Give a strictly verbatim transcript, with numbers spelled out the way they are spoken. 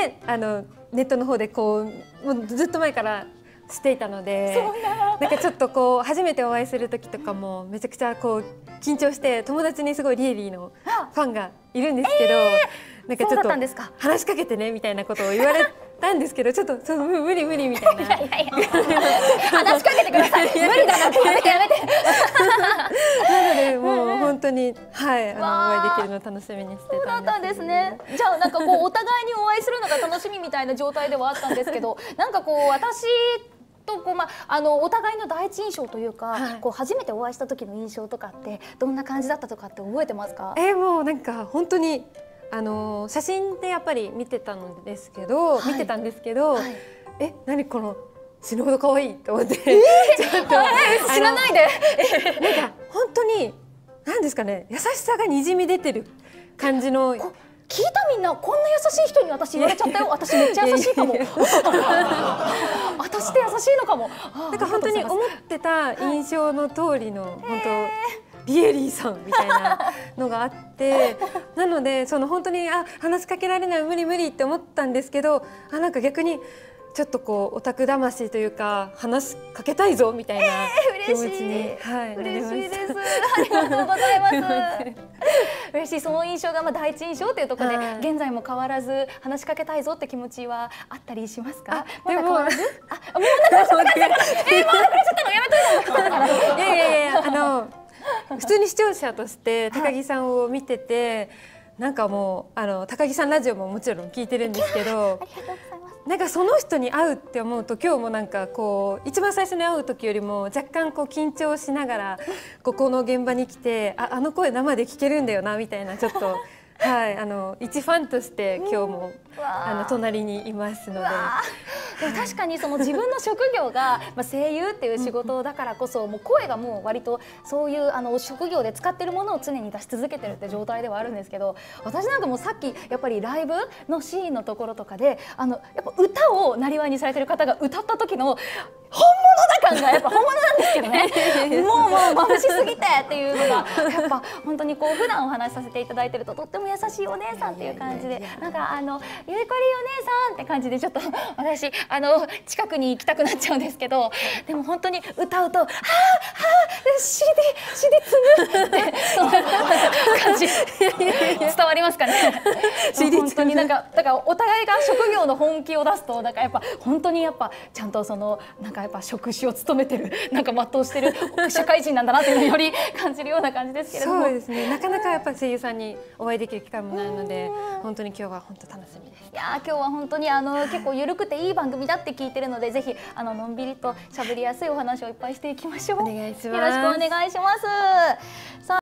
ねあのネットの方でこうもうずっと前から知っていたので、なんかちょっとこう初めてお会いする時とかもめちゃくちゃこう緊張して友達にすごいリエリーのファンがいるんですけど、えー、なんかちょっと話しかけてねみたいなことを言われたんですけど、ちょっとそう無理無理みたいな。 話しかけてください。無理だなってやめてやめて。 なのでもう本当にはいあのお会いできるのを楽しみにしてたんです。 そうだったんですね。じゃあなんかこうお互いにお会いするのが楽しみみたいな状態ではあったんですけど、なんかこう私とこうまああのお互いの第一印象というか、はい、こう初めてお会いした時の印象とかってどんな感じだったとかって覚えてますか？ えー、もうなんか本当にあの写真でやっぱり見てたんですけど、はい、見てたんですけど、はい、え何この死ぬほど可愛いと思って、えー、ちょっと死なないでなんか本当に何ですかね、優しさがにじみ出てる感じの。 聞いたみんなこんな優しい人に私言われちゃったよ。私めっちゃ優しいかも。私って優しいのかも。 なんか本当に思ってた印象の通りの本当リエリーさんみたいなのがあって、なのでその本当にあ話しかけられない無理無理って思ったんですけど、あなんか逆にちょっとこうオタク魂というか話しかけたいぞみたいな気持ちに、はい、 嬉しいです。ありがとうございます。嬉しい、その印象がまあ第一印象というところで、はい、現在も変わらず話しかけたいぞって気持ちはあったりしますか？まだ変わらず？あ、もうなんか話しかけたから、えー、もう話しちゃったのやめといて。 いやいやいや、あの普通に視聴者として高木さんを見てて、はい、なんかもうあの高木さんラジオももちろん聞いてるんですけど。 ありがとうございます。 なんかその人に会うって思うと今日もなんかこう一番最初に会う時よりも若干こう緊張しながらここの現場に来て、ああの声生で聞けるんだよなみたいなちょっとはいあの一ファンとして今日もあの隣にいますので。 でも確かにその自分の職業がまあ声優っていう仕事だからこそ、もう声がもう割とそういうあの職業で使ってるものを常に出し続けてるって状態ではあるんですけど、私なんかもうさっきやっぱりライブのシーンのところとかであのやっぱ歌をなりわいにされてる方が歌った時の本物だ感がやっぱ本物なんですけどね。もうもう眩しすぎてっていうのがやっぱ本当にこう普段お話しさせていただいてるととっても優しいお姉さんっていう感じで、なんかあのゆいこりお姉さんって感じでちょっと私あの近くに行きたくなっちゃうんですけど、でも本当に歌うと「はあはあ シーディー シーディー 積む」ってその感じ伝わりますかね。本当になんかだからお互いが職業の本気を出すとなんかやっぱ本当にやっぱちゃんとそのなんかやっぱ職種を務めてるなんか全うしてる社会人なんだなっていうのをより感じるような感じですけれども。 そうですね。なかなかやっぱ声優さんにお会いできる機会もないので、本当に今日は本当楽しみです。 いや今日は本当にあの結構緩くていい番組だって聞いてるので、ぜひあののんびりと喋りやすいお話をいっぱいしていきましょう。 お願いします。 よろしくお願いします。さあ